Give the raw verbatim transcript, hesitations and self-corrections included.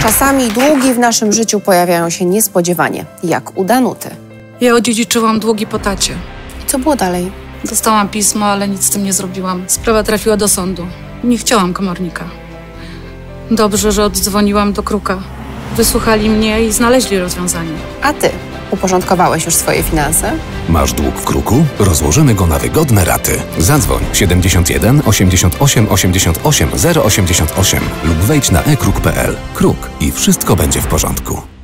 Czasami długi w naszym życiu pojawiają się niespodziewanie, jak u Danuty. Ja odziedziczyłam długi po tacie. I co było dalej? Dostałam pismo, ale nic z tym nie zrobiłam. Sprawa trafiła do sądu. Nie chciałam komornika. Dobrze, że oddzwoniłam do Kruka. Wysłuchali mnie i znaleźli rozwiązanie. A ty? Uporządkowałeś już swoje finanse? Masz dług w Kruku? Rozłożymy go na wygodne raty. Zadzwoń siedemdziesiąt jeden osiemdziesiąt osiem osiemdziesiąt osiem zero osiemdziesiąt osiem lub wejdź na e kruk kropka p l. Kruk i wszystko będzie w porządku.